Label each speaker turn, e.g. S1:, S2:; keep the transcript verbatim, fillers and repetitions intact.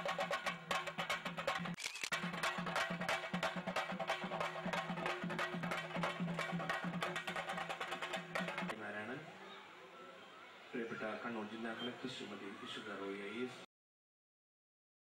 S1: പ്രിയപ്പെട്ട കണ്ണൂർ ജില്ലാ കളക്ടർ ശ്രീമതി വിശുദ്ധ റോയി ഐ എസ്